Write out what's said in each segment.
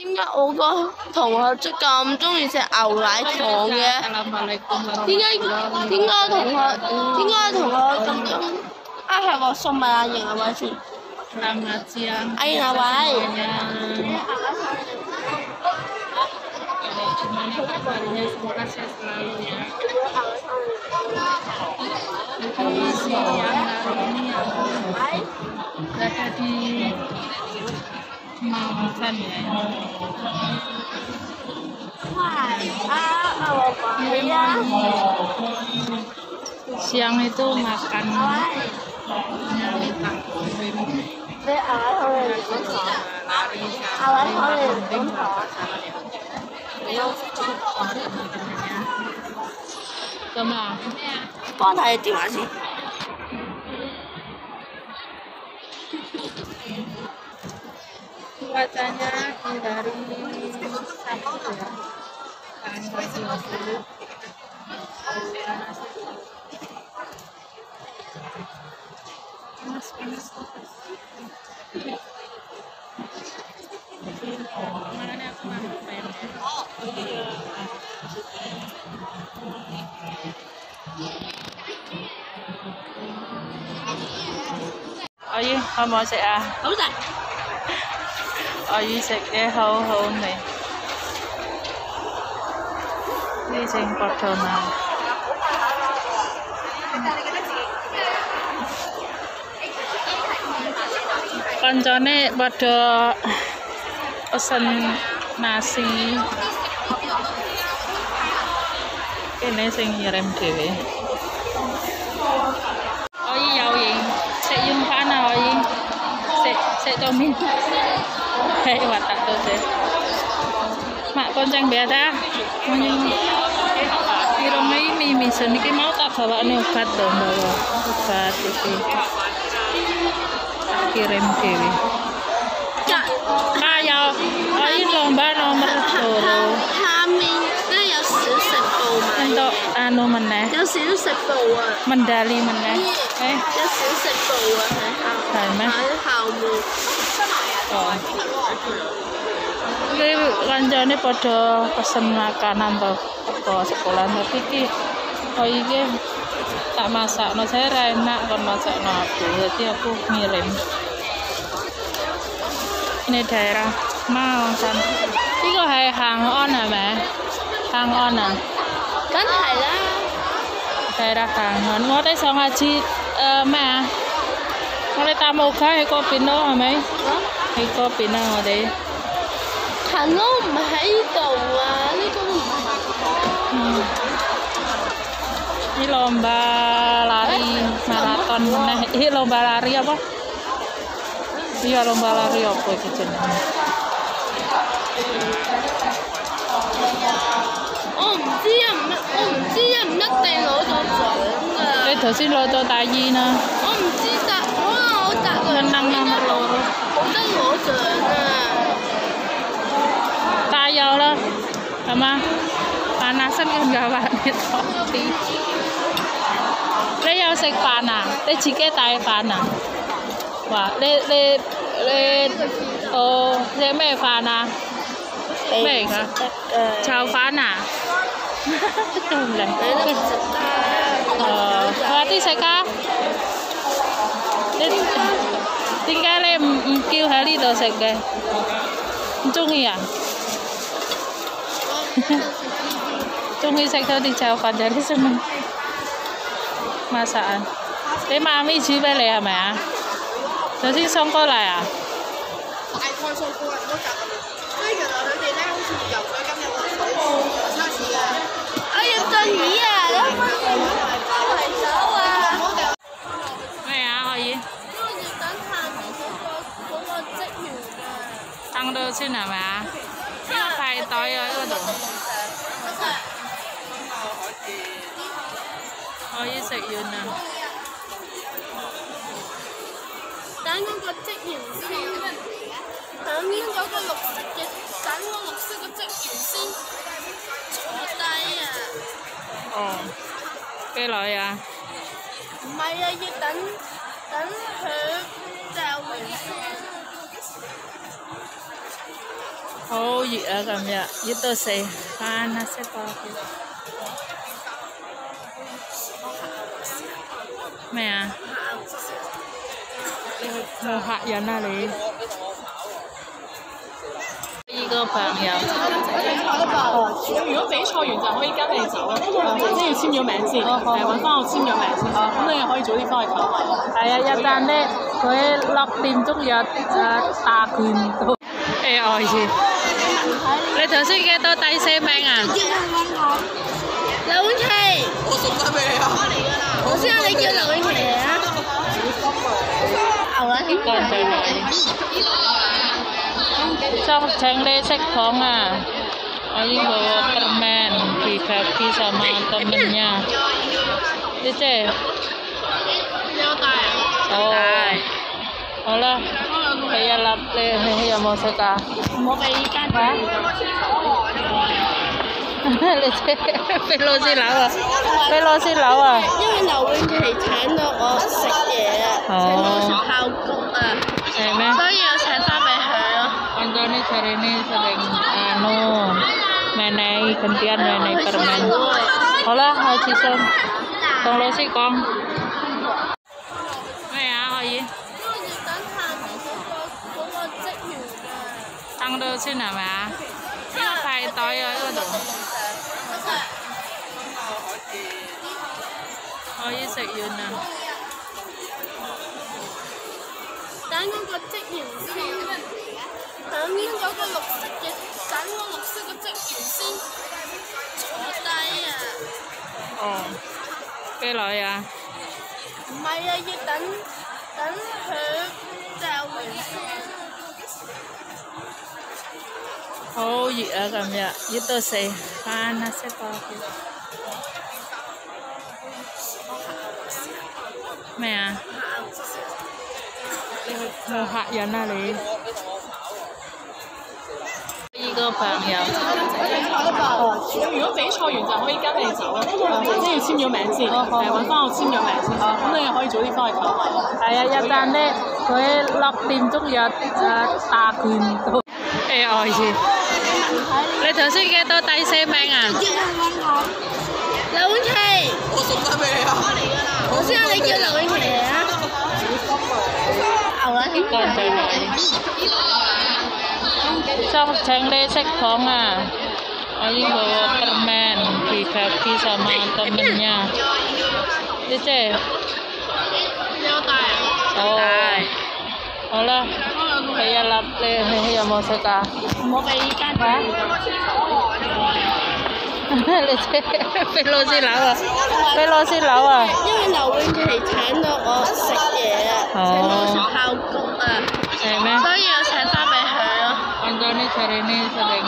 點解我個同學即咁中意食牛奶糖嘅？點解同學咁中？啊係喎，送埋阿瑩啊位先。 Selamat siang. Ayo nawai. Cuman kabarnya semoga sehat selalu ya. Jadi siang hari ini aku berada di Mamusan ya. Siang itu makan nyari takut. Come on. 幫我睇電話先。 Cuacanya dari Sabtu ya, tanggal 20. Panas. Mana nih aku mau main ya? Ôi, không mọi sẽ à? Đúng rồi. Ôi, sẽ cái hâu này. Đi trên bọt thơm nào. Koncone pada pesen nasi. Kene sing ngirim dhewe. Oi yao yin, sik yung pana oi. Sik to min. Hei watak to se. Mak konceng beda. Menyang pirang mi sen iki mau tak bawane obat to, bawa obat iki. Kirim dewi. Kayo, ayo lomba nomor 2. 下面有小食部嘛？ Untuk anu meneh. 有小食部啊。 Mendali meneh. 有小食部啊， 係咩？ 喺校門。 Oh. Iki kancane padha pesen makanan to teko sekolah tapi iki oh iki tak masakno saya ra enak kon masakno aku. Jadi aku ngirim. Ini daerah Maosan. Ini kok係行安係咪？行安啊？ 梗係啦。 daerah Kangen. 我哋上下次咩啊？我哋搭冇卡喺嗰邊咯，係咪？喺嗰邊啊，我哋。 行咯，唔喺度啊，呢個都唔係。 Ini lomba lari maraton. Nah, ini lomba lari apa? Iya lomba lari apa iki jenenge? 我唔知一唔一定攞到獎㗎。 你頭先攞咗第2啦。 我唔知答，我答兩 nomor 2。 冇得攞獎啊！ 加油啦，係嘛？Panasan kan gak pakai topi. 你有食飯啊？你自己帶飯啊？哇！你食咩飯啊？咩嚟㗎？炒飯啊？唔嚟。我啲食啊？你點解你唔叫喺呢度食嘅？唔中意啊？中意食嗰啲炒飯就啲seneng masakan。你媽咪煮俾你係咪啊？頭先送過嚟啊？ 大概送過嚟嗰集，所以其實佢哋咧好似游水咁有個水測試嘅。 我要進椅啊！你可唔可以幫我嚟手啊？ 咩啊？可以。 因為要等下面嗰個職員㗎。 等到先係咪啊？呢個排隊啊呢度。可以食完啦。 等嗰個職員先，等嗰個綠色嘅，等個綠色嘅職員先坐低啊！ 哦，幾耐啊？ 唔係啊，要等佢就完先。 哦， 好熱啊！今日熱到死，panas sekali。咩啊？冇客人啊你？呢個朋友。 如果比賽完就可以跟你走咯，即係要簽咗名先，揾翻我簽咗名先，咁你又可以早啲翻去投。 係啊，一陣咧佢6點鐘打拳到。我意你頭先幾多第4名啊？ 劉永琪， 我送翻俾你啊！ 我知你叫劉永琪啊。 乾脆女。Trong cenglecek Kong Ayu bawa permen dibagi sama temennya. Cece. Oh. Hả啦，俾一粒你有冇食㗎？ 我俾間嚇？你俾老師扭啊！俾老師扭啊！ 因為劉永琪請到我食嘢啊，請到我食爆谷啊， 係咩？ 所以我請翻俾佢咯。 Antoni hari ini sering menai gantian menai permen. 好啦，開始送，同老師講。咩啊？可以？ 因為要等下面嗰個職員啊。 等到先係咪啊？呢個排隊啊呢個度。可以食完啦。 等嗰個職員先，等嗰個綠色嘅，等嗰個綠色嘅職員先坐低啊！ 哦，幾耐啊？ 唔係啊，要等佢就完先。 好熱啊！今日熱到死，panas sekali。咩啊？冇客人啊你？呢個朋友。 如果比賽完就可以跟你走咯，即係要簽咗名先，揾翻我簽咗名先，咁你又可以早啲翻去投。 係啊，一陣咧佢6點鐘打拳到。我意你頭先幾多第4名啊？ 劉永琪， 我送翻俾你啊！ 我知你叫劉永琪啊。 乾脆女。Trong cenglecek Kong Ayu bawa permen dibagi sama temennya. Cece. 你有帶啊？ 哦。好啦，俾一粒你有冇食㗎？ 我俾間嚇？你俾老師扭啊！俾老師扭啊！ 因為劉永琪請到我食嘢啊，請到我食爆谷啊， 係咩？ 所以我請翻俾佢咯。 Antoni hari ini sering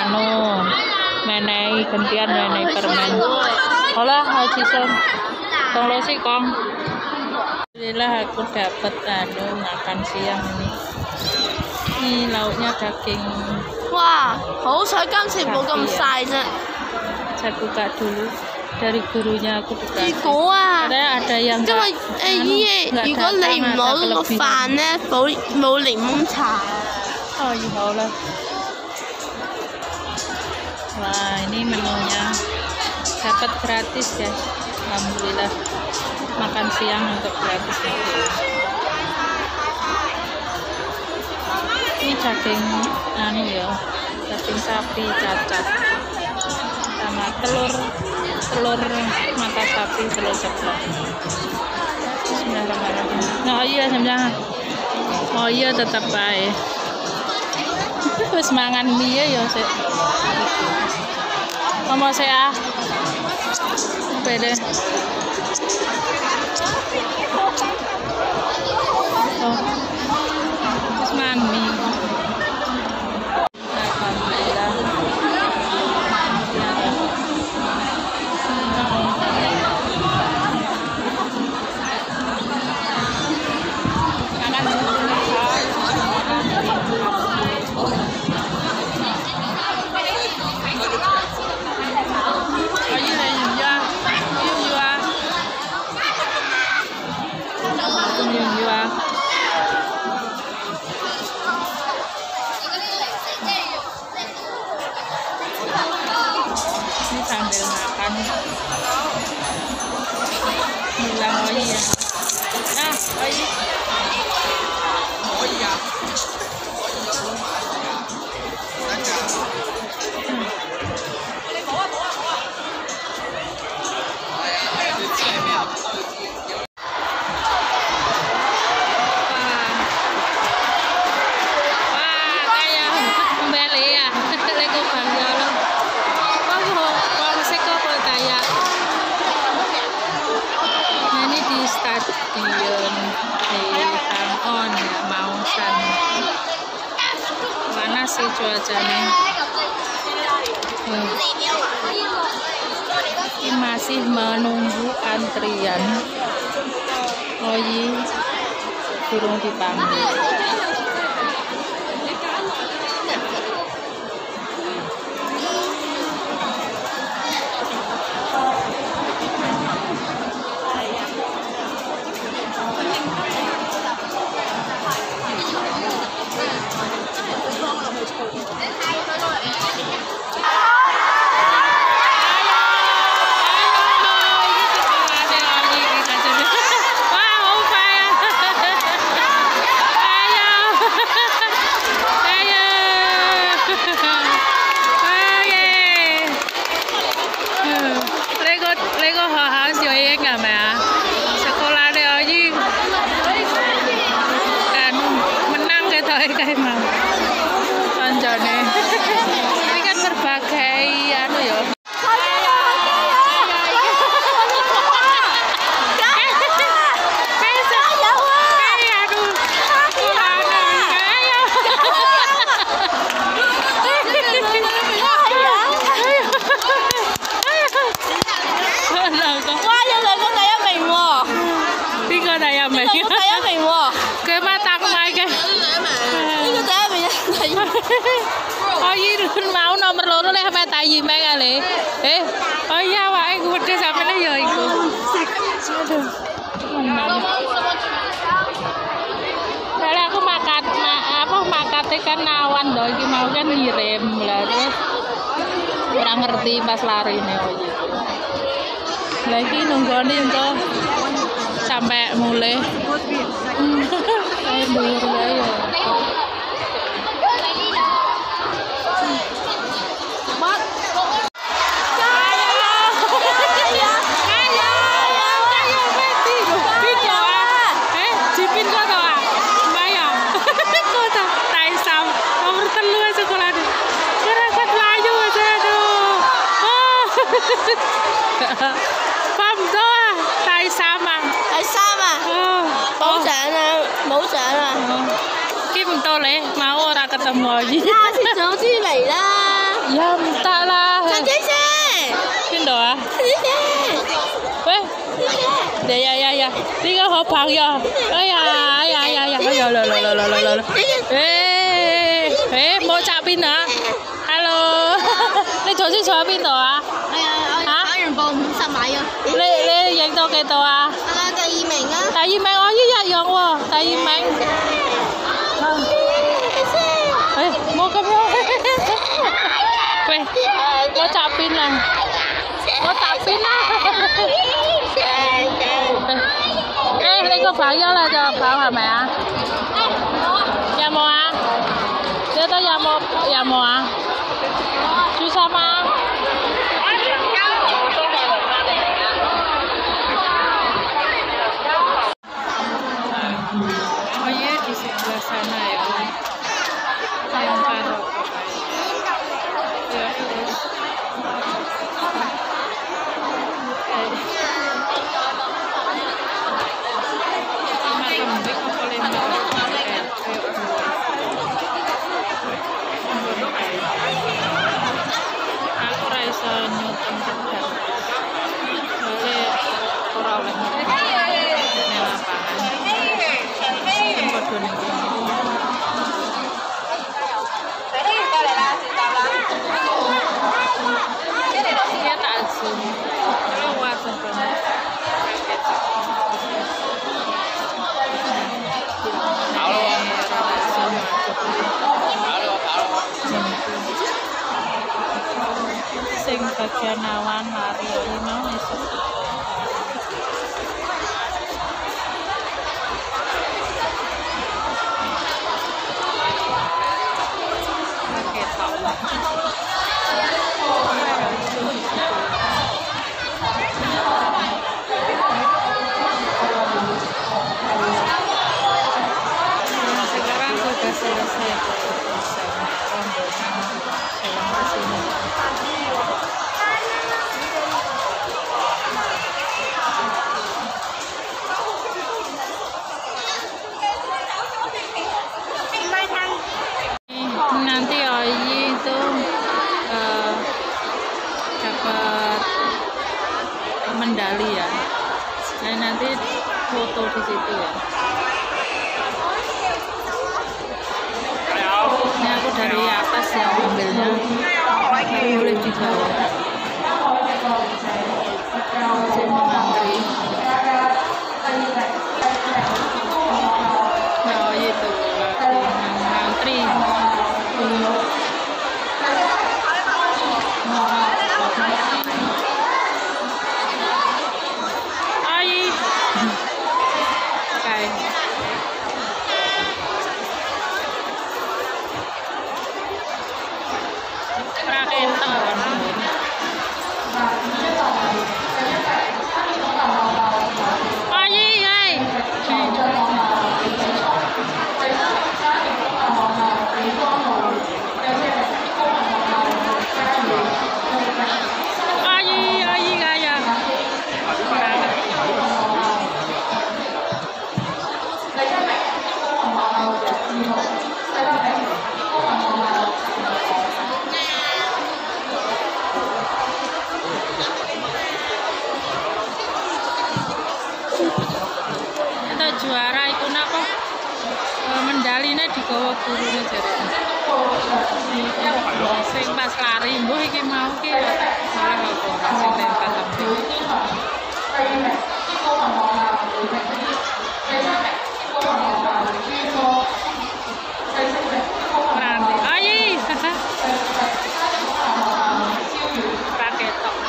menai gantian menai permen. 好啦，開始送，同老師講。Alhamdulillah aku dapat makan siang ini. Ini lauknya daging. 哇，好彩今次冇咁晒啫。 Saya buka dulu dari gurunya aku juga. 如果啊， ada yang 因為如果你唔攞個飯咧，冇檸檬茶。 Oh iya Allah. Wah ini menunya dapat gratis ya. Alhamdulillah makan siang untuk gratis. Ini daging ya, daging sapi cacat sama telur mata sapi, telur ceplok. Bismillahirrahmanirrahim. Oh iya sebenarnya. Oh iya tetap baik. Wis mangan mie ya sik. Ngomong sik ah. Beda. Oh. Wis mangan mie. Alhamdulillah. sambil makan. Bilang Oyi ya. Nah, Oyi. Oyi ya. Stadion di Hangon ya, Mausan. Panas sih cuacanya. Ini masih menunggu antrian. Oyi burung dipanggil. Ini kan berbagai anu ya. Oyi mau nomor loro lek sampe tayi mek ale. Oh iya wae gede sampe ya iku. Aduh. Soalnya aku makate kan nawan do iki mau kan ngirim lah terus ora ngerti pas larine Oyi. Lagi nunggone untuk sampai mulai. Ayo dhuwur ya. Pam doa, tay sama. Oh, Mau jangan, mau jangan. Kim to le, mau ora ketemu lagi. Ya, si Zhou Ji Lei lah. Ya, minta lah. Kim to à? Weh. Ya. Đi cái hộp bằng giờ. Ya. Lo. Mau chạm pin hả? Hello. Đi chỗ gì chỗ pin to à? Hả?你影到幾多啊？ 第二名啊！ 第二名我一日用喎，第二名。冇咁樣。喂，我插邊啦！你個朋友啦就跑係咪啊？有冇啊？覺得有冇啊？朱生嗎？Di sebelah sana ya, yang paruh ya terus sing bagian awan lari yo mau esuk. Sekarang sudah selesai rombongan jalan ke sini. Nanti Oyi itu dapat medali ya. Nah, nanti foto di situ ya. Ini aku dari atas yang ambilnya, tapi boleh di bawah. Sini ngantri. Nah, itu ngantri. Ai. Oke. Raketo kan. Ai, ai. Ai gaya. Kita juara itu napa? Mendalinya digawa gurune jarene. Sing pas lari mbuh iki mau ki salah apa ora sing lempar lampu. Nanti, ayi. Raketok.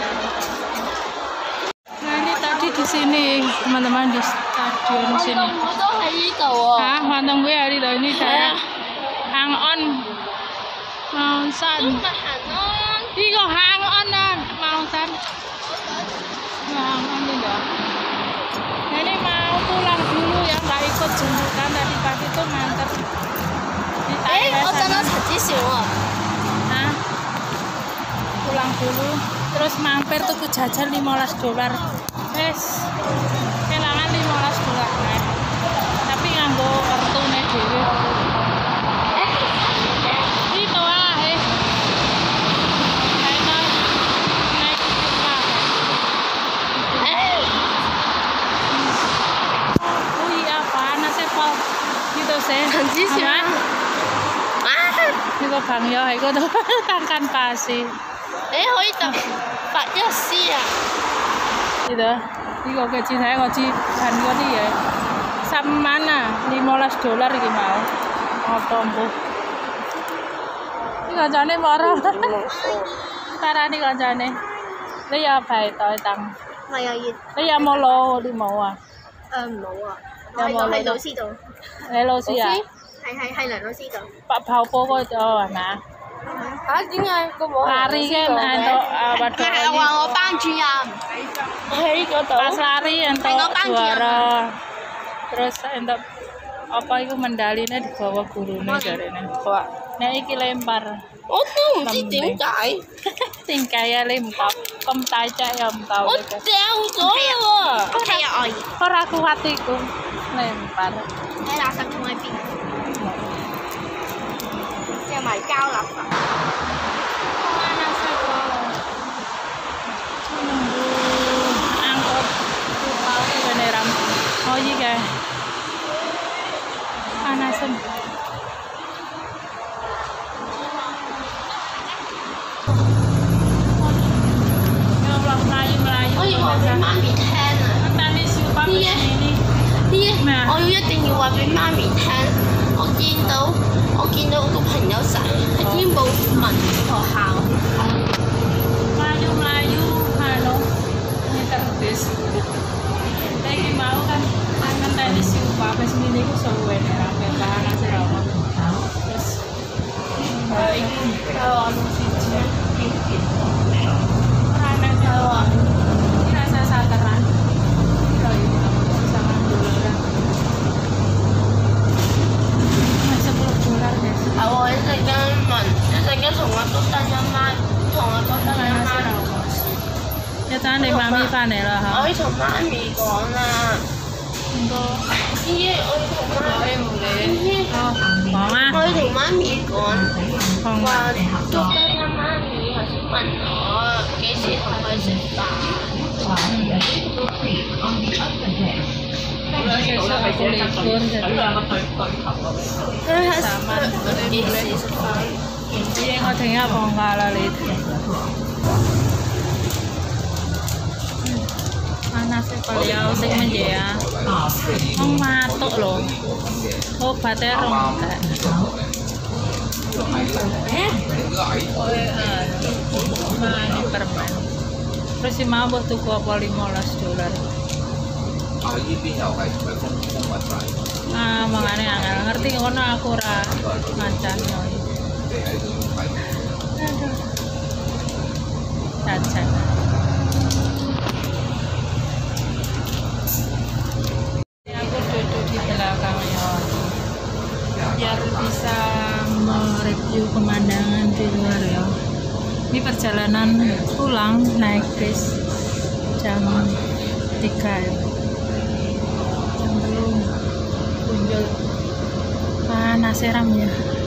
Nah, ini tadi di sini teman-teman di stadion sini. Ah, mantan gue hari ini daerah Hang On Mount San. Iku Hang On Mount San. Hang On ini. Nah, ini mau pulang dulu ya, nggak ikut jemputan tadi pagi itu nganter. Nah, pulang dulu, terus mampir tuku jajan $15. Kelangan $15 nih. Tapi nganggo kartune dhewe. Itu ae. Naik apa? Oh iya, panas Pak. Gitu sih. Itu Bang Yo, itu tuh tangkan pasi. Koi tập Phật giáo sư à? Gì đó? Đi có cái chi thấy có chi thành có gì vậy? $15 iki mau. Apa mbu? Iki kancane moro. Karane kancane. Lấy phải tội tặng. Mày gì? Lấy mua lô đi mua à? 冇啊。 有冇喺老師度。 你老師啊？ 係梁老師度。 跑步嗰度係嘛？ 嚇？點解個冇？ Lari kan untuk pada 話我班主任喺嗰度。 pas lari untuk juara. Terus untuk apa itu medalinya dibawa gurunya jarene. Nah iki lempar. 我都唔知點解。 點解啊？你唔夠咁大隻又唔夠我你嘅。 掉咗喎。OK 啊，我兒。 Ora kuat iku lempar. 你垃圾桶喺邊？借埋膠垃圾。 Angkot beneran. Oh iya guys. Panasan. Melayu-melayu. 我要話俾媽咪聽啊！ Tadi siapa ini? 我要一定要話俾媽咪聽。我見到個朋友仔喺天寶文學校。 Taiwan siji. Ora nek Taiwan. Ini rasa sateran. Sama $10. $10 guys. 我一陣間問，一陣間同我都得一蚊，同我都得一蚊。 一陣你媽咪翻嚟啦嚇。 我要同媽咪講啦。 唔該。 咦，我要同媽咪講。 好，講啊。 我要同媽咪講， 講話啊。 都得一媽咪頭先問我幾時同佢食飯。 Besok aku libur jadi sama iya ngodengnya apa enggak lalit panas sih beliau sing menjaya mau matuk loh obatnya rong ini permen terus si mau buat tuku apa $15 makanya angel ngerti ngono aku ora mancani aduh cacat aku duduk di belakangnya biar bisa mereview pemandangan di luar ya. Ini perjalanan pulang naik bis jam 3 ya. Jam belum kunjul panas seram ya.